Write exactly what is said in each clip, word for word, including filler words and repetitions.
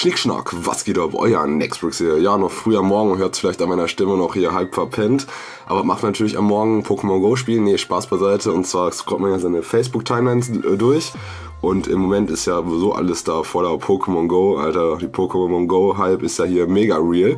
Schnickschnack, was geht ab? Euer Nextbrix hier. Ja, noch früh am Morgen, hört es vielleicht an meiner Stimme noch hier halb verpennt. Aber macht natürlich am Morgen Pokémon Go spielen. Nee, Spaß beiseite. Und zwar scrollt man ja seine Facebook-Timelines durch. Und im Moment ist ja so alles da voller Pokémon Go. Alter, die Pokémon Go-Hype ist ja hier mega real.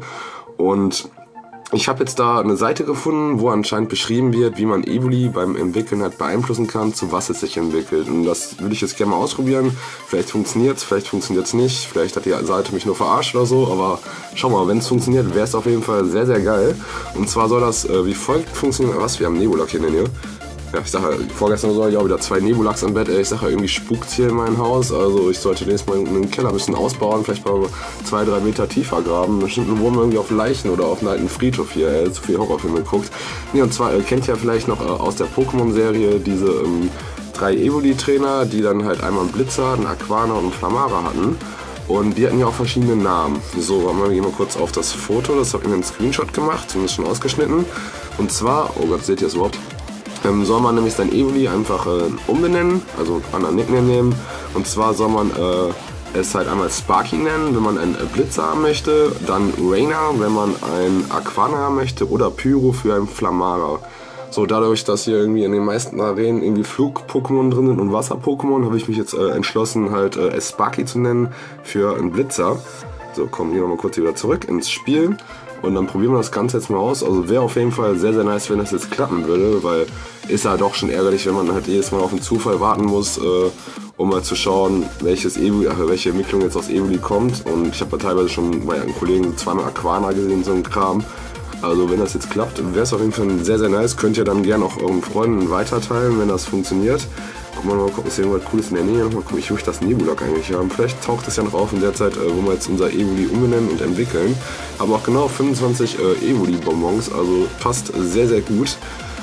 Und ich habe jetzt da eine Seite gefunden, wo anscheinend beschrieben wird, wie man Evoli beim Entwickeln halt beeinflussen kann, zu was es sich entwickelt. Und das würde ich jetzt gerne mal ausprobieren. Vielleicht funktioniert's, vielleicht funktioniert's nicht. Vielleicht hat die Seite mich nur verarscht oder so. Aber schau mal, wenn es funktioniert, wäre es auf jeden Fall sehr, sehr geil. Und zwar soll das äh, wie folgt funktionieren. Was? Wir haben Nebulak hier in der Nähe. Ja, ich sage, vorgestern soll ich auch wieder zwei Nebulaks im Bett. Ey, ich sage, irgendwie spukt hier in mein Haus. Also ich sollte nächstes Mal einen Keller ein bisschen ausbauen, vielleicht mal zwei, drei Meter tiefer graben. Bestimmt wohnen wir irgendwie auf Leichen oder auf einem alten Friedhof hier. Ey, zu viel Horrorfilme geguckt. Nee, und zwar äh, kennt ihr ja vielleicht noch äh, aus der Pokémon-Serie diese ähm, drei Evoli-Trainer, die dann halt einmal einen Blitzer, einen Aquana und einen Flamara hatten. Und die hatten ja auch verschiedene Namen. So, wir gehen mal kurz auf das Foto. Das habe ich mir einen Screenshot gemacht, zumindest schon ausgeschnitten. Und zwar, oh Gott, seht ihr das überhaupt? Ähm, soll man nämlich sein Evoli einfach äh, umbenennen, also einen anderen Nickname nehmen. Und zwar soll man äh, es halt einmal Sparky nennen, wenn man einen äh, Blitzer haben möchte, dann Rainer, wenn man einen Aquana haben möchte, oder Pyro für einen Flamara. So, dadurch, dass hier irgendwie in den meisten Arenen irgendwie Flug-Pokémon drin sind und Wasser-Pokémon, habe ich mich jetzt äh, entschlossen, halt äh, es Sparky zu nennen für einen Blitzer. So, kommen wir nochmal kurz wieder zurück ins Spiel. Und dann probieren wir das Ganze jetzt mal aus. Also wäre auf jeden Fall sehr, sehr nice, wenn das jetzt klappen würde, weil ist ja doch schon ärgerlich, wenn man halt jedes Mal auf einen Zufall warten muss, äh, um mal zu schauen, welches Evoli, ach, welche Entwicklung jetzt aus Evoli kommt. Und ich habe da teilweise schon bei einem Kollegen zweimal Aquana gesehen, so ein Kram. Also wenn das jetzt klappt, wäre es auf jeden Fall sehr, sehr nice. Könnt ihr dann gerne auch euren Freunden weiterteilen, wenn das funktioniert. Guck mal, mal gucken, ist irgendwas Cooles in der Nähe. Mal gucken, ich möchte das Nebulak eigentlich haben. Vielleicht taucht es ja noch auf in der Zeit, wo wir jetzt unser Evoli umbenennen und entwickeln. Haben auch genau fünfundzwanzig äh, Evoli-Bonbons, also passt sehr, sehr gut.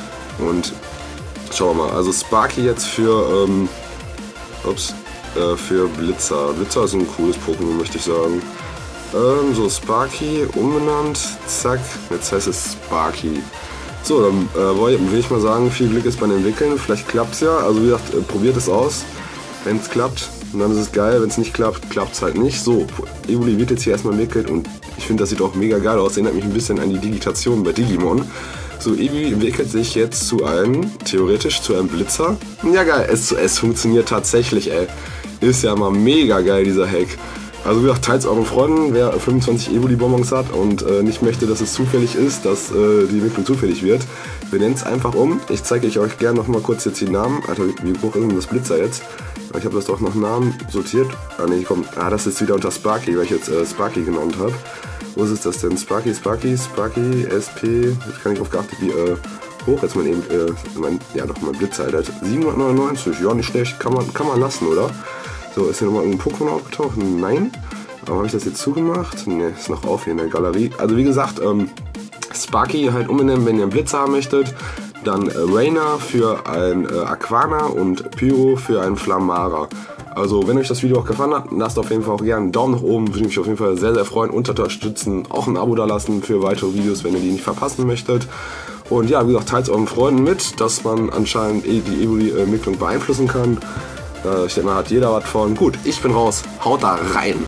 Und schauen wir mal, also Sparky jetzt für, ähm, ups, äh, für Blitzer. Blitzer ist ein cooles Pokémon, möchte ich sagen. Ähm, so, Sparky umbenannt, zack, jetzt heißt es Sparky. So, dann äh, will ich mal sagen, viel Glück ist beim Entwickeln, vielleicht klappt es ja, also wie gesagt, äh, probiert es aus, wenn es klappt, dann ist es geil, wenn es nicht klappt, klappt es halt nicht. So, Evoli wird jetzt hier erstmal entwickelt und ich finde, das sieht auch mega geil aus, erinnert mich ein bisschen an die Digitation bei Digimon. So, Evoli entwickelt sich jetzt zu einem, theoretisch zu einem Blitzer. Ja geil, es, es funktioniert tatsächlich, ey, ist ja mal mega geil dieser Hack. Also wie gesagt, teilt es euren Freunden, wer fünfundzwanzig Evoli-Bonbons hat und äh, nicht möchte, dass es zufällig ist, dass äh, die Entwicklung zufällig wird. Wir nennen es einfach um. Ich zeige euch gerne noch mal kurz jetzt die Namen. Alter, wie hoch ist denn das Blitzer jetzt? Ich habe das doch nach Namen sortiert. Ah ne, komm. Ah, das ist wieder unter Sparky, weil ich jetzt äh, Sparky genannt habe. Wo ist das denn? Sparky, Sparky, Sparky, S P. Jetzt kann ich auf geachtet, wie äh, hoch jetzt mein, eben, äh, mein, ja doch mein Blitzer, Alter. siebenhundertneunundneunzig, ja nicht schlecht, kann man, kann man lassen, oder? So, ist hier nochmal ein Pokémon aufgetaucht? Nein. Aber habe ich das jetzt zugemacht? Ne, ist noch auf hier in der Galerie. Also wie gesagt, ähm, Sparky halt umbenennen, wenn ihr einen Blitzer haben möchtet. Dann äh, Rainer für ein äh, Aquana und Pyro für einen Flamara. Also wenn euch das Video auch gefallen hat, lasst auf jeden Fall auch gerne einen Daumen nach oben. Würde mich auf jeden Fall sehr, sehr freuen. Unterstützen, auch ein Abo da lassen für weitere Videos, wenn ihr die nicht verpassen möchtet. Und ja, wie gesagt, teilt es euren Freunden mit, dass man anscheinend die Evoli-Entwicklung beeinflussen kann. Ich denke mal, hat jeder was von. Gut, ich bin raus. Haut da rein.